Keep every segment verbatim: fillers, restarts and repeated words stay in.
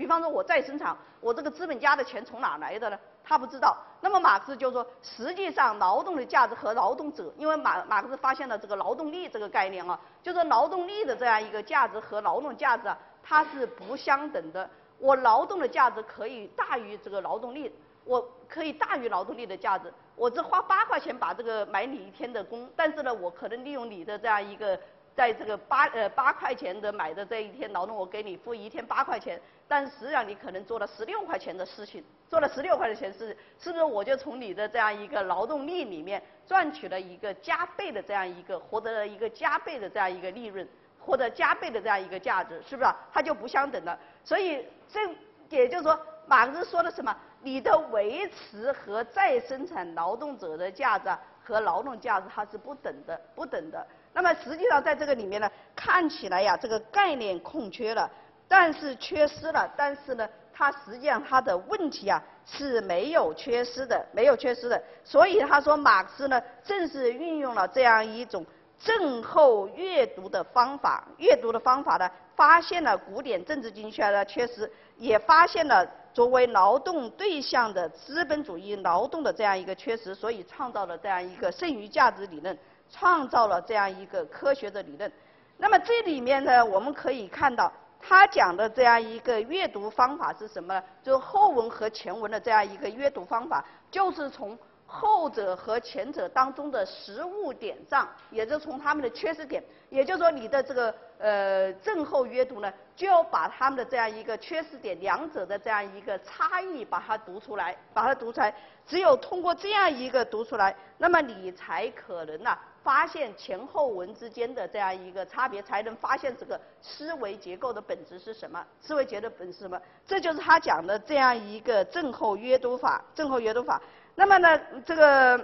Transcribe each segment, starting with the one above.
比方说，我再生产，我这个资本家的钱从哪来的呢？他不知道。那么马克思就说，实际上劳动的价值和劳动者，因为马马克思发现了这个劳动力这个概念啊，就说劳动力的这样一个价值和劳动价值啊，它是不相等的。我劳动的价值可以大于这个劳动力，我可以大于劳动力的价值。我只花八块钱把这个买你一天的工，但是呢，我可能利用你的这样一个。在这个八呃八块钱的买的这一天劳动，我给你付一天八块钱，但实际上你可能做了十六块钱的事情，做了十六块钱的事，是不是我就从你的这样一个劳动力里面赚取了一个加倍的这样一个获得了一个加倍的这样一个利润，获得加倍的这样一个价值，是不是？它就不相等了。所以这也就是说，马克思说的什么？你的维持和再生产劳动者的价值啊和劳动价值它是不等的，不等的。那么实际上在这个里面呢，看起来呀，这个概念空缺了，但是缺失了，但是呢，它实际上它的问题啊是没有缺失的，没有缺失的。所以他说，马克思呢正是运用了这样一种症候阅读的方法，阅读的方法呢，发现了古典政治经济学的缺失，也发现了作为劳动对象的资本主义劳动的这样一个缺失，所以创造了这样一个剩余价值理论。创造了这样一个科学的理论。那么这里面呢，我们可以看到他讲的这样一个阅读方法是什么呢？就是后文和前文的这样一个阅读方法，就是从后者和前者当中的实物点上，也就是从他们的缺失点，也就是说你的这个呃症候阅读呢，就要把他们的这样一个缺失点，两者的这样一个差异把它读出来，把它读出来。只有通过这样一个读出来，那么你才可能啊发现前后文之间的这样一个差别，才能发现这个思维结构的本质是什么，思维结构的本质是什么？这就是他讲的这样一个症候阅读法，症候阅读法。那么呢，这个，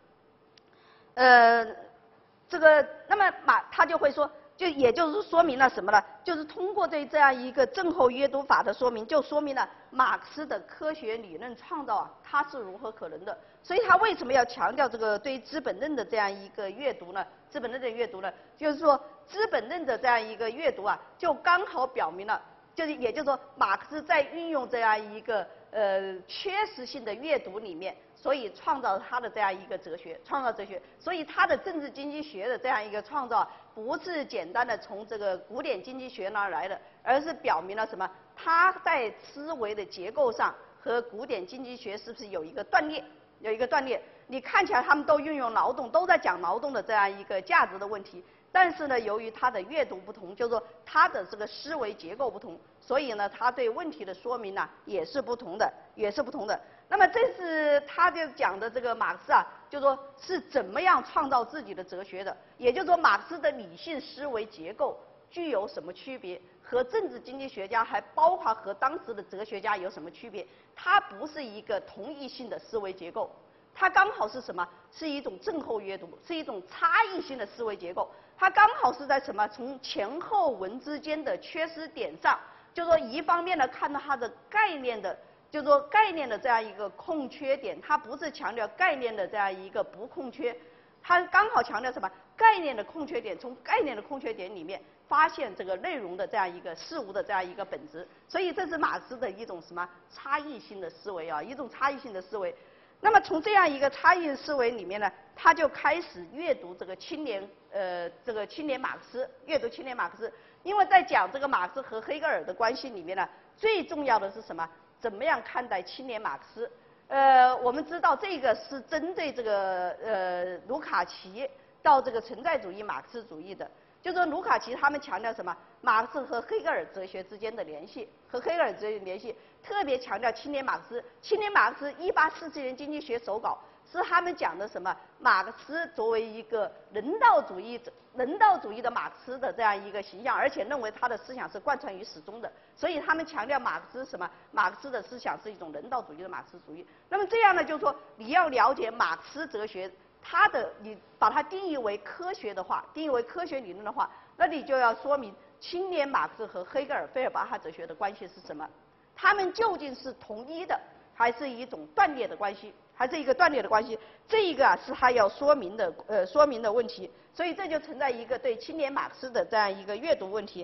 呃，这个，那么马他就会说，就也就是说明了什么呢？就是通过这这样一个症候阅读法的说明，就说明了马克思的科学理论创造啊，它是如何可能的。所以他为什么要强调这个对资本论的这样一个阅读呢？资本论的阅读呢，就是说资本论的这样一个阅读啊，就刚好表明了，就是也就是说，马克思在运用这样一个呃缺失性的阅读里面。所以创造他的这样一个哲学，创造哲学。所以他的政治经济学的这样一个创造，不是简单的从这个古典经济学那儿来的，而是表明了什么？他在思维的结构上和古典经济学是不是有一个断裂？有一个断裂。你看起来他们都运用劳动，都在讲劳动的这样一个价值的问题，但是呢，由于他的阅读不同，就是说他的这个思维结构不同，所以呢，他对问题的说明呢也是不同的，也是不同的。那么这是他就讲的这个马克思啊，就说是怎么样创造自己的哲学的，也就是说马克思的理性思维结构具有什么区别，和政治经济学家还包括和当时的哲学家有什么区别？它不是一个同一性的思维结构，它刚好是什么？是一种症候阅读，是一种差异性的思维结构。它刚好是在什么？从前后文之间的缺失点上，就说一方面呢看到它的概念的。就是说概念的这样一个空缺点，它不是强调概念的这样一个不空缺，它刚好强调什么？概念的空缺点，从概念的空缺点里面发现这个内容的这样一个事物的这样一个本质。所以这是马克思的一种什么差异性的思维啊，一种差异性的思维。那么从这样一个差异思维里面呢，他就开始阅读这个青年呃这个青年马克思，阅读青年马克思。因为在讲这个马克思和黑格尔的关系里面呢，最重要的是什么？怎么样看待青年马克思？呃，我们知道这个是针对这个呃卢卡奇到这个存在主义马克思主义的。就说卢卡奇他们强调什么？马克思和黑格尔哲学之间的联系，和黑格尔哲学联系，特别强调青年马克思。青年马克思一八四七年经济学手稿是他们讲的什么？马克思作为一个人道主义者。人道主义的马克思的这样一个形象，而且认为他的思想是贯穿于始终的，所以他们强调马克思什么？马克思的思想是一种人道主义的马克思主义。那么这样呢，就是说你要了解马克思哲学，它的你把它定义为科学的话，定义为科学理论的话，那你就要说明青年马克思和黑格尔费尔巴哈哲学的关系是什么？他们究竟是统一的，还是一种断裂的关系？还是一个断裂的关系？这一个啊是他要说明的呃说明的问题。所以这就存在一个对青年马克思的这样一个阅读问题。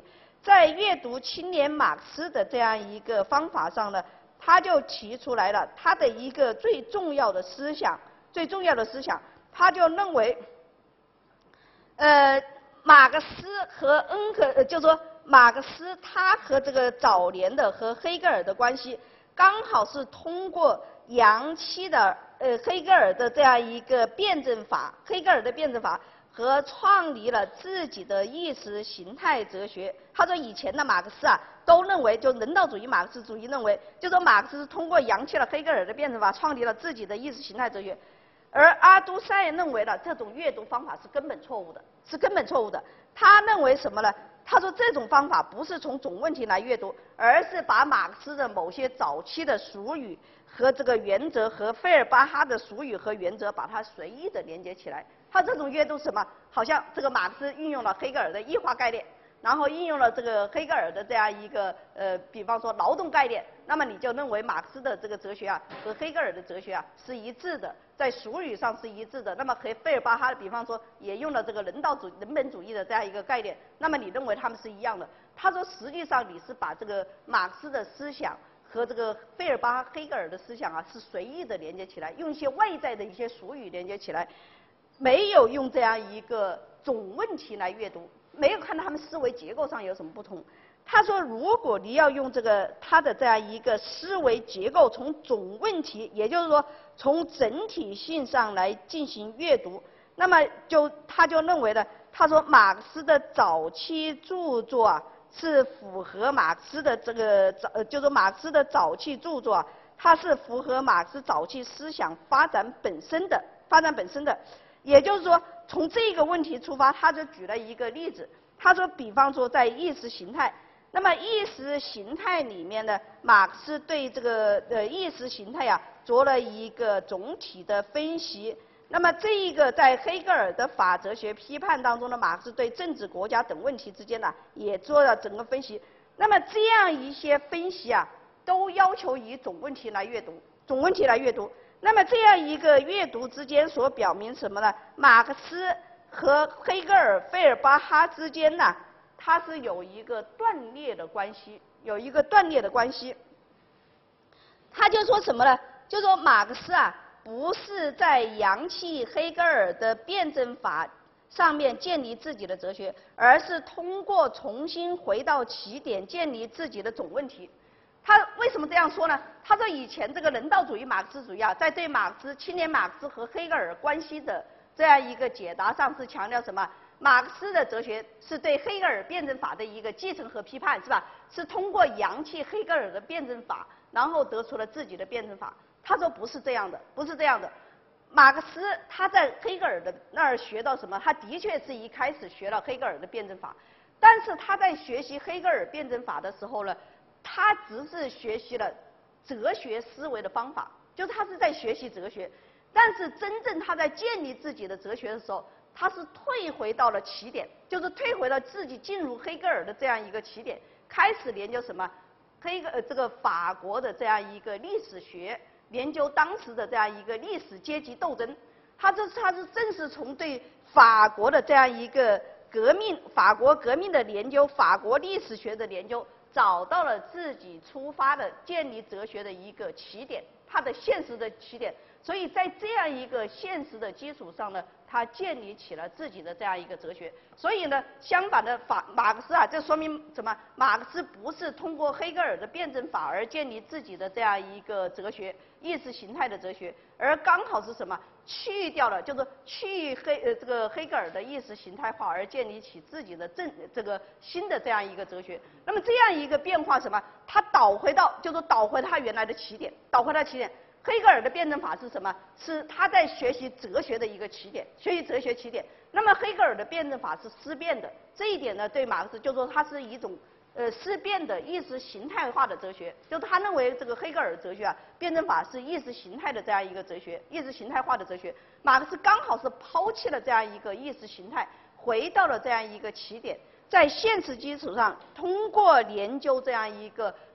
在阅读青年马克思的这样一个方法上呢，他就提出来了他的一个最重要的思想，最重要的思想，他就认为，呃，马克思和恩格，呃，就说马克思他和这个早年的和黑格尔的关系，刚好是通过洋气的呃黑格尔的这样一个辩证法，黑格尔的辩证法。和创立了自己的意识形态哲学。他说以前的马克思啊，都认为就人道主义、马克思主义认为，就说马克思通过扬弃了黑格尔的辩证法，创立了自己的意识形态哲学。而阿都塞认为呢，这种阅读方法是根本错误的，是根本错误的。他认为什么呢？他说这种方法不是从总问题来阅读，而是把马克思的某些早期的俗语和这个原则和费尔巴哈的俗语和原则，把它随意的连接起来。他这种阅读是什么？好像这个马克思运用了黑格尔的异化概念，然后应用了这个黑格尔的这样一个呃，比方说劳动概念，那么你就认为马克思的这个哲学啊和黑格尔的哲学啊是一致的，在俗语上是一致的。那么和费尔巴哈比方说也用了这个人道主人本主义的这样一个概念，那么你认为他们是一样的？他说实际上你是把这个马克思的思想和这个费尔巴哈、黑格尔的思想啊是随意的连接起来，用一些外在的一些俗语连接起来。没有用这样一个总问题来阅读，没有看到他们思维结构上有什么不同。他说，如果你要用这个他的这样一个思维结构，从总问题，也就是说从整体性上来进行阅读，那么就他就认为呢，他说马克思的早期著作啊是符合马克思的这个早，就是马克思的早期著作啊，它是符合马克思早期思想发展本身的发展本身的。也就是说，从这个问题出发，他就举了一个例子。他说，比方说在意识形态，那么意识形态里面呢，马克思对这个呃意识形态呀、啊、做了一个总体的分析。那么这一个在黑格尔的法哲学批判当中呢，马克思对政治、国家等问题之间呢也做了整个分析。那么这样一些分析啊，都要求以总问题来阅读，总问题来阅读。那么这样一个阅读之间所表明什么呢？马克思和黑格尔、费尔巴哈之间呢，它是有一个断裂的关系，有一个断裂的关系。他就说什么呢？就说马克思啊，不是在扬弃黑格尔的辩证法上面建立自己的哲学，而是通过重新回到起点建立自己的总问题。他为什么这样说呢？他说以前这个人道主义、马克思主义啊，在对马克思、青年马克思和黑格尔关系的这样一个解答上是强调什么？马克思的哲学是对黑格尔辩证法的一个继承和批判，是吧？是通过扬弃黑格尔的辩证法，然后得出了自己的辩证法。他说不是这样的，不是这样的。马克思他在黑格尔的那儿学到什么？他的确是一开始学了黑格尔的辩证法，但是他在学习黑格尔辩证法的时候呢，他只是学习了哲学思维的方法，就是他是在学习哲学，但是真正他在建立自己的哲学的时候，他是退回到了起点，就是退回了自己进入黑格尔的这样一个起点，开始研究什么黑格呃这个法国的这样一个历史学，研究当时的这样一个历史阶级斗争。他这他是正是从对法国的这样一个革命，法国革命的研究，法国历史学的研究，找到了自己出发的建立哲学的一个起点，他的现实的起点。所以在这样一个现实的基础上呢，他建立起了自己的这样一个哲学。所以呢，相反的法马克思啊，这说明什么？马克思不是通过黑格尔的辩证法而建立自己的这样一个哲学，意识形态的哲学，而刚好是什么？去掉了，就是去黑呃这个黑格尔的意识形态化，而建立起自己的正这个新的这样一个哲学。那么这样一个变化什么？他倒回到，就是倒回他原来的起点，倒回他起点。黑格尔的辩证法是什么？是他在学习哲学的一个起点，学习哲学起点。那么黑格尔的辩证法是思辨的，这一点呢，对马克思就说它是一种呃思辨的意识形态化的哲学，就是他认为这个黑格尔哲学啊，辩证法是意识形态的这样一个哲学，意识形态化的哲学。马克思刚好是抛弃了这样一个意识形态，回到了这样一个起点，在现实基础上，通过研究这样一个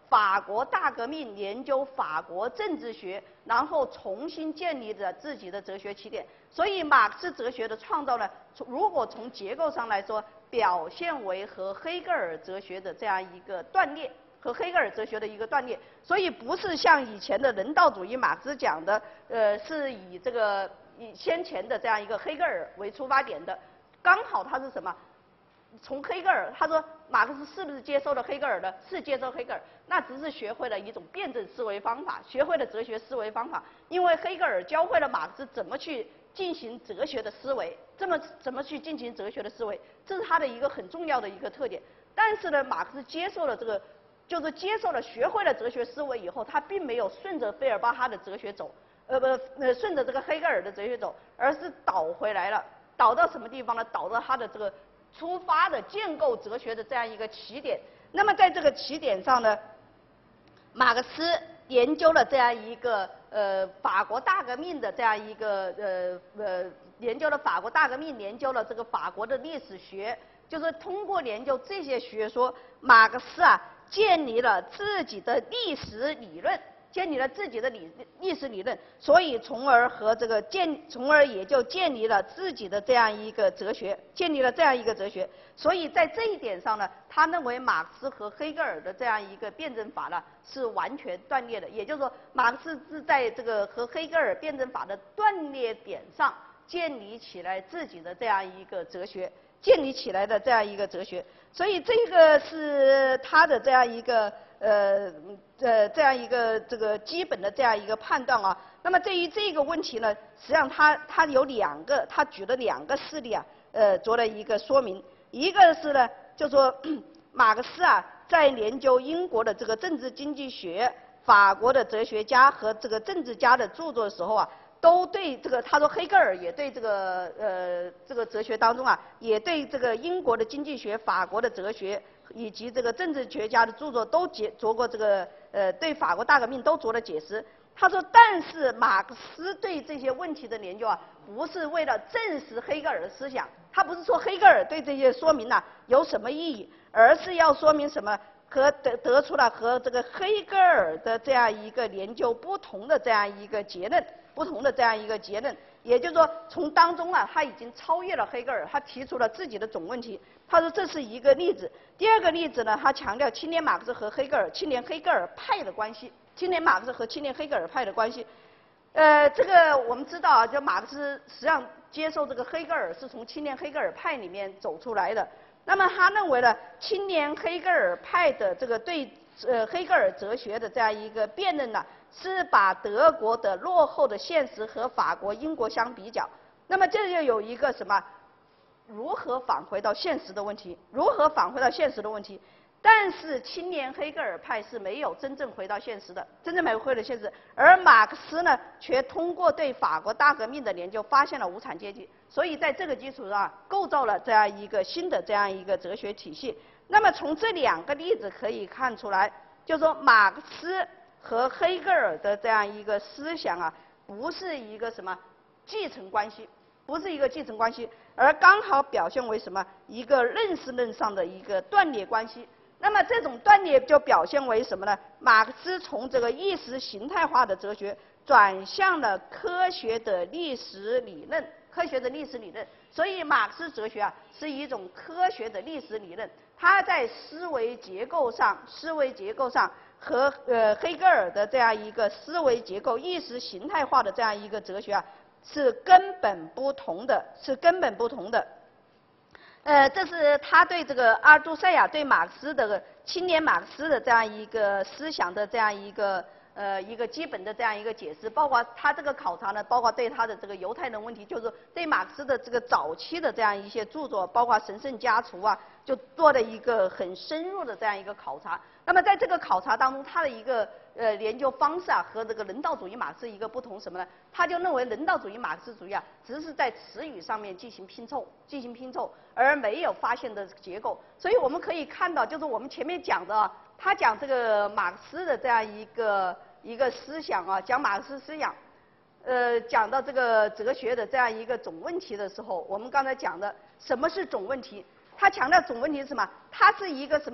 法国大革命，研究法国政治学，然后重新建立着自己的哲学起点。所以马克思哲学的创造呢，如果从结构上来说，表现为和黑格尔哲学的这样一个断裂，和黑格尔哲学的一个断裂。所以不是像以前的人道主义马克思讲的，呃，是以这个以先前的这样一个黑格尔为出发点的，刚好它是什么？从黑格尔，他说马克思是不是接受了黑格尔的？是接受黑格尔，那只是学会了一种辩证思维方法，学会了哲学思维方法。因为黑格尔教会了马克思怎么去进行哲学的思维，这么怎么去进行哲学的思维，这是他的一个很重要的一个特点。但是呢，马克思接受了这个，就是接受了学会了哲学思维以后，他并没有顺着费尔巴哈的哲学走，呃不呃顺着这个黑格尔的哲学走，而是倒回来了，倒到什么地方呢？倒到他的这个出发的建构哲学的这样一个起点。那么在这个起点上呢，马克思研究了这样一个呃法国大革命的这样一个呃呃研究了法国大革命，研究了这个法国的历史学，就是通过研究这些学说，马克思啊建立了自己的历史理论。建立了自己的理历史理论，所以从而和这个建，从而也就建立了自己的这样一个哲学，建立了这样一个哲学。所以在这一点上呢，他认为马克思和黑格尔的这样一个辩证法呢是完全断裂的，也就是说，马克思是在这个和黑格尔辩证法的断裂点上建立起来自己的这样一个哲学，建立起来的这样一个哲学。所以这个是他的这样一个。呃呃，这样一个这个基本的这样一个判断啊。那么对于这个问题呢，实际上他他有两个，他举了两个事例啊，呃，做了一个说明。一个是呢，就说马克思啊，在研究英国的这个政治经济学、法国的哲学家和这个政治家的著作的时候啊，都对这个，他说黑格尔也对这个呃这个哲学当中啊，也对这个英国的经济学、法国的哲学。以及这个政治学家的著作都解做过这个呃对法国大革命都做了解释。他说，但是马克思对这些问题的研究啊，不是为了证实黑格尔的思想，他不是说黑格尔对这些说明呢、啊、有什么意义，而是要说明什么和得得出了和这个黑格尔的这样一个研究不同的这样一个结论，不同的这样一个结论。也就是说，从当中啊，他已经超越了黑格尔，他提出了自己的总问题。他说这是一个例子。第二个例子呢，他强调青年马克思和黑格尔、青年黑格尔派的关系，青年马克思和青年黑格尔派的关系。呃，这个我们知道啊，就马克思实际上接受这个黑格尔是从青年黑格尔派里面走出来的。那么他认为呢，青年黑格尔派的这个对呃黑格尔哲学的这样一个辩论呢，是把德国的落后的现实和法国、英国相比较。那么这就有一个什么？如何返回到现实的问题？如何返回到现实的问题？但是青年黑格尔派是没有真正回到现实的，真正没有回到现实。而马克思呢，却通过对法国大革命的研究，发现了无产阶级。所以在这个基础上，构造了这样一个新的这样一个哲学体系。那么从这两个例子可以看出来，就是说马克思和黑格尔的这样一个思想啊，不是一个什么继承关系。不是一个继承关系，而刚好表现为什么一个认识论上的一个断裂关系。那么这种断裂就表现为什么呢？马克思从这个意识形态化的哲学转向了科学的历史理论，科学的历史理论。所以马克思哲学啊是一种科学的历史理论，它在思维结构上，思维结构上和呃黑格尔的这样一个思维结构、意识形态化的这样一个哲学啊。是根本不同的，是根本不同的。呃，这是他对这个阿尔都塞亚对马克思的青年马克思的这样一个思想的这样一个呃一个基本的这样一个解释，包括他这个考察呢，包括对他的这个犹太人问题，就是对马克思的这个早期的这样一些著作，包括《神圣家族》啊，就做了一个很深入的这样一个考察。那么在这个考察当中，他的一个呃研究方式啊，和这个人道主义马克思一个不同什么呢？他就认为人道主义马克思主义啊，只是在词语上面进行拼凑，进行拼凑，而没有发现的结构。所以我们可以看到，就是我们前面讲的啊，他讲这个马克思的这样一个一个思想啊，讲马克思思想，呃，讲到这个哲学的这样一个总问题的时候，我们刚才讲的什么是总问题？他强调总问题是什么？它是一个什么？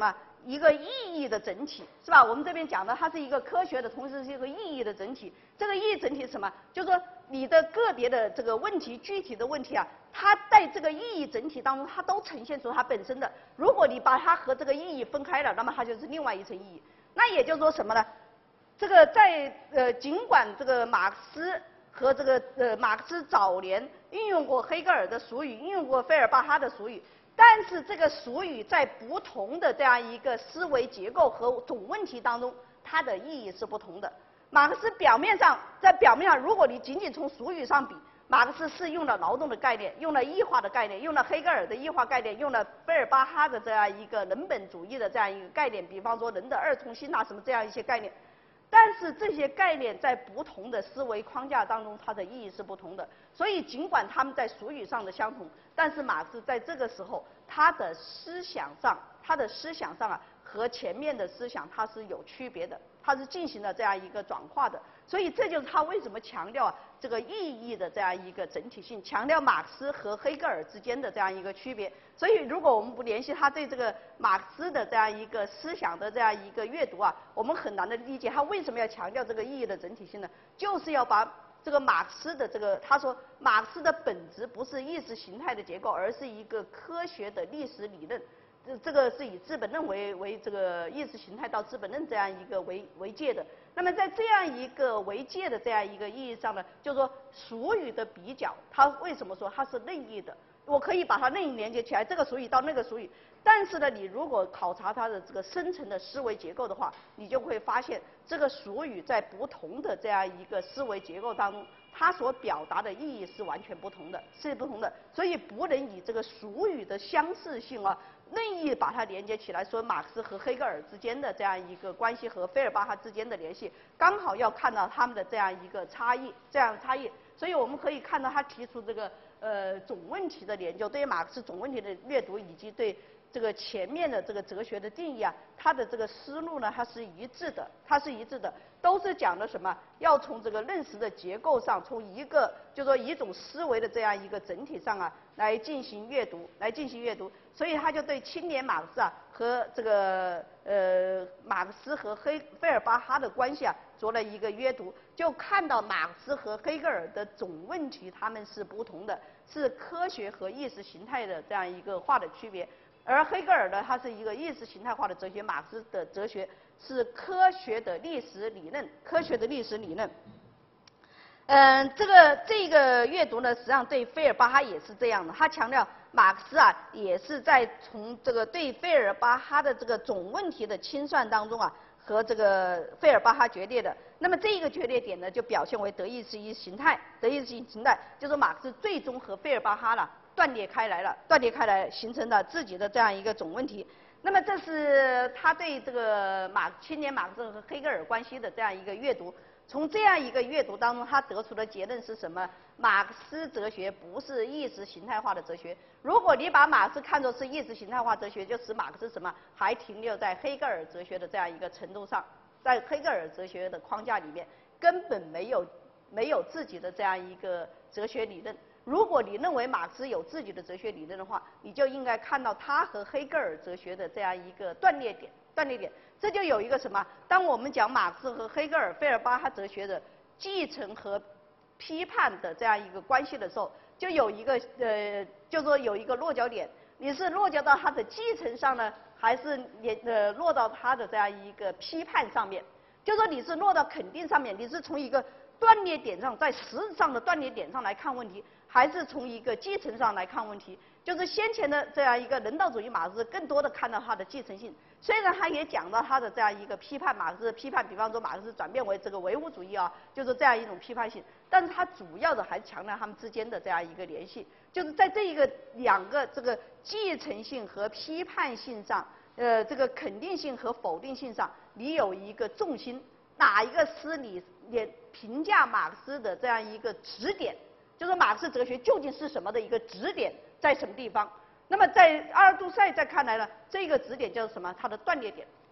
一个意义的整体，是吧？我们这边讲的，它是一个科学的，同时是一个意义的整体。这个意义整体是什么？就是说你的个别的这个问题、具体的问题啊，它在这个意义整体当中，它都呈现出它本身的。如果你把它和这个意义分开了，那么它就是另外一层意义。那也就是说什么呢？这个在呃，尽管这个马克思和这个呃马克思早年运用过黑格尔的俗语，运用过费尔巴哈的俗语。但是这个俗语在不同的这样一个思维结构和总问题当中，它的意义是不同的。马克思表面上，在表面上，如果你仅仅从俗语上比，马克思是用了劳动的概念，用了异化的概念，用了黑格尔的异化概念，用了费尔巴哈的这样一个人本主义的这样一个概念，比方说人的二重性啊什么这样一些概念。但是这些概念在不同的思维框架当中，它的意义是不同的。所以尽管他们在俗语上的相同，但是马克思在这个时候，他的思想上，他的思想上啊，和前面的思想它是有区别的，它是进行了这样一个转化的。所以这就是他为什么强调啊这个意义的这样一个整体性，强调马克思和黑格尔之间的这样一个区别。所以如果我们不联系他对这个马克思的这样一个思想的这样一个阅读啊，我们很难的理解他为什么要强调这个意义的整体性呢？就是要把这个马克思的这个，他说马克思的本质不是意识形态的结构，而是一个科学的历史理论。这这个是以资本论为为这个意识形态到资本论这样一个为为界的。那么在这样一个为界的这样一个意义上呢，就是说俗语的比较，它为什么说它是任意的？我可以把它任意连接起来，这个俗语到那个俗语。但是呢，你如果考察它的这个深层的思维结构的话，你就会发现这个俗语在不同的这样一个思维结构当中，它所表达的意义是完全不同的，是不同的。所以不能以这个俗语的相似性啊，任意把它连接起来，说马克思和黑格尔之间的这样一个关系和费尔巴哈之间的联系，刚好要看到他们的这样一个差异，这样差异。所以我们可以看到他提出这个呃总问题的研究，对马克思总问题的阅读，以及对这个前面的这个哲学的定义啊，他的这个思路呢，它是一致的，它是一致的，都是讲的什么？要从这个认识的结构上，从一个就说一种思维的这样一个整体上啊，来进行阅读，来进行阅读。所以他就对青年马克思啊和这个呃马克思和黑费尔巴哈的关系啊做了一个阅读，就看到马克思和黑格尔的总问题他们是不同的，是科学和意识形态的这样一个化的区别。而黑格尔呢，它是一个意识形态化的哲学，马克思的哲学是科学的历史理论，科学的历史理论。嗯，这个这个阅读呢，实际上对费尔巴哈也是这样的，他强调马克思啊，也是在从这个对费尔巴哈的这个总问题的清算当中啊，和这个费尔巴哈决裂的。那么这一个决裂点呢，就表现为德意志意识形态，德意志意识形态就是马克思最终和费尔巴哈了断裂开来了，断裂开来形成了自己的这样一个总问题。那么这是他对这个马青年马克思和黑格尔关系的这样一个阅读。从这样一个阅读当中，他得出的结论是什么？马克思哲学不是意识形态化的哲学。如果你把马克思看作是意识形态化哲学，就使马克思什么还停留在黑格尔哲学的这样一个程度上，在黑格尔哲学的框架里面，根本没有没有自己的这样一个哲学理论。如果你认为马克思有自己的哲学理论的话，你就应该看到他和黑格尔哲学的这样一个断裂点，断裂点。这就有一个什么？当我们讲马克思和黑格尔、费尔巴哈哲学的继承和批判的这样一个关系的时候，就有一个呃，就说有一个落脚点。你是落脚到他的继承上呢，还是也呃落到他的这样一个批判上面？就说你是落到肯定上面，你是从一个断裂点上，在实质上的断裂点上来看问题，还是从一个继承上来看问题？就是先前的这样一个人道主义马克思更多的看到它的继承性，虽然他也讲到他的这样一个批判马克思的批判，比方说马克思转变为这个唯物主义啊，就是这样一种批判性，但是他主要的还是强调他们之间的这样一个联系，就是在这一个两个这个继承性和批判性上，呃，这个肯定性和否定性上，你有一个重心，哪一个是你也评价马克思的这样一个指点？就是马克思哲学究竟是什么的一个指点在什么地方？那么在阿尔杜塞在看来呢，这个指点叫什么？它的断裂点，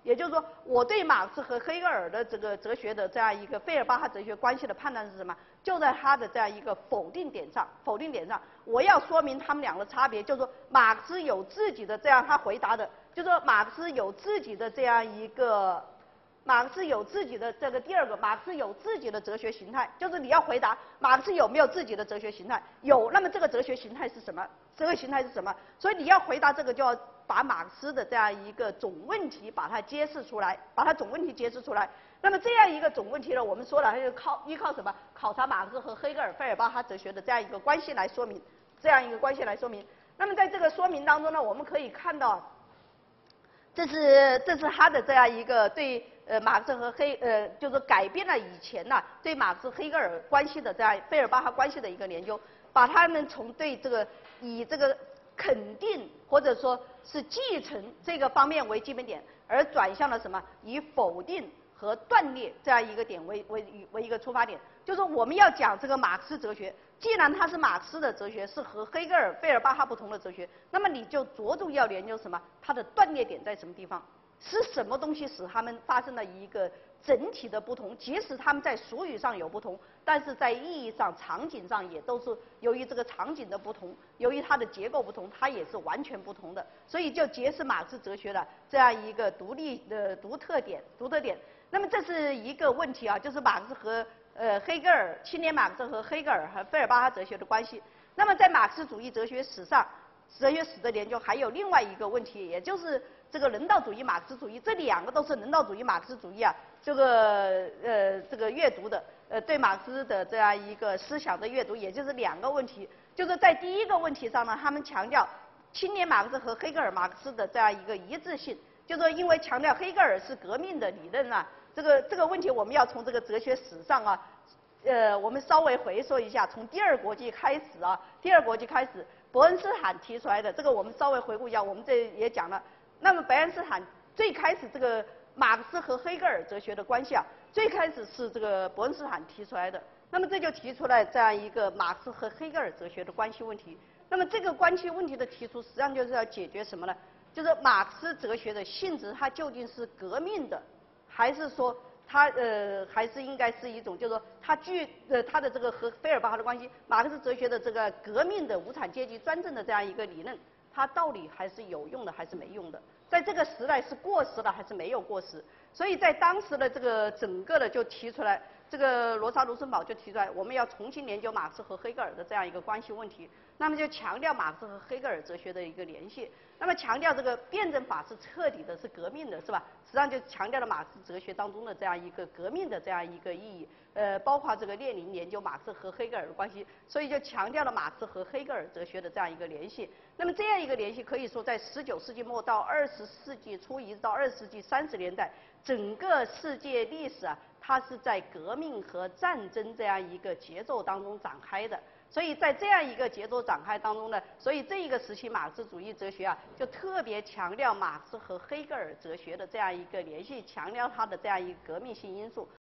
也就是说，我对马克思和黑格尔的这个哲学的这样一个费尔巴哈哲学关系的判断是什么？就在他的这样一个否定点上，否定点上，我要说明他们俩的差别，就是说马克思有自己的这样他回答的，就是说马克思有自己的这样一个。马克思有自己的这个第二个，马克思有自己的哲学形态，就是你要回答马克思有没有自己的哲学形态？有，那么这个哲学形态是什么？哲学形态是什么？所以你要回答这个，就要把马克思的这样一个总问题把它揭示出来，把它总问题揭示出来。那么这样一个总问题呢，我们说了，它就靠依靠什么？考察马克思和黑格尔、费尔巴哈哲学的这样一个关系来说明，这样一个关系来说明。那么在这个说明当中呢，我们可以看到，这是这是他的这样一个对。呃，马克思和黑呃，就是改变了以前呢、啊、对马克思黑格尔关系的这样费尔巴哈关系的一个研究，把他们从对这个以这个肯定或者说是继承这个方面为基本点，而转向了什么以否定和断裂这样一个点为为为一个出发点。就是我们要讲这个马克思哲学，既然它是马克思的哲学，是和黑格尔、费尔巴哈不同的哲学，那么你就着重要研究什么？它的断裂点在什么地方？是什么东西使他们发生了一个整体的不同？即使他们在俗语上有不同，但是在意义上、场景上也都是由于这个场景的不同，由于它的结构不同，它也是完全不同的。所以就揭示马克思哲学的这样一个独立的独特点、独特点。那么这是一个问题啊，就是马克思和呃黑格尔、青年马克思和黑格尔和费尔巴哈哲学的关系。那么在马克思主义哲学史上，哲学史的研究还有另外一个问题，也就是这个人道主义、马克思主义，这两个都是人道主义、马克思主义啊，这个呃这个阅读的呃对马克思的这样一个思想的阅读，也就是两个问题。就是在第一个问题上呢，他们强调青年马克思和黑格尔、马克思的这样一个一致性，就是说因为强调黑格尔是革命的理论啊，这个这个问题我们要从这个哲学史上啊。呃，我们稍微回溯一下，从第二国际开始啊，第二国际开始，伯恩斯坦提出来的这个，我们稍微回顾一下，我们这也讲了。那么伯恩斯坦最开始这个马克思和黑格尔哲学的关系啊，最开始是这个伯恩斯坦提出来的。那么这就提出来这样一个马克思和黑格尔哲学的关系问题。那么这个关系问题的提出，实际上就是要解决什么呢？就是马克思哲学的性质，它究竟是革命的，还是说？它呃还是应该是一种，就是说它具呃它的这个和费尔巴哈的关系，马克思哲学的这个革命的无产阶级专政的这样一个理论，它到底还是有用的还是没用的？在这个时代是过时了还是没有过时？所以在当时的这个整个的就提出来，这个罗莎卢森堡就提出来，我们要重新研究马克思和黑格尔的这样一个关系问题。那么就强调马克思和黑格尔哲学的一个联系，那么强调这个辩证法是彻底的，是革命的，是吧？实际上就强调了马克思哲学当中的这样一个革命的这样一个意义，呃，包括这个列宁研究马克思和黑格尔的关系，所以就强调了马克思和黑格尔哲学的这样一个联系。那么这样一个联系，可以说在十九世纪末到二十世纪初，一直到二十世纪三十年代，整个世界历史啊，它是在革命和战争这样一个节奏当中展开的。所以在这样一个节奏展开当中呢，所以这一个时期马克思主义哲学啊，就特别强调马克思和黑格尔哲学的这样一个联系，强调它的这样一个革命性因素。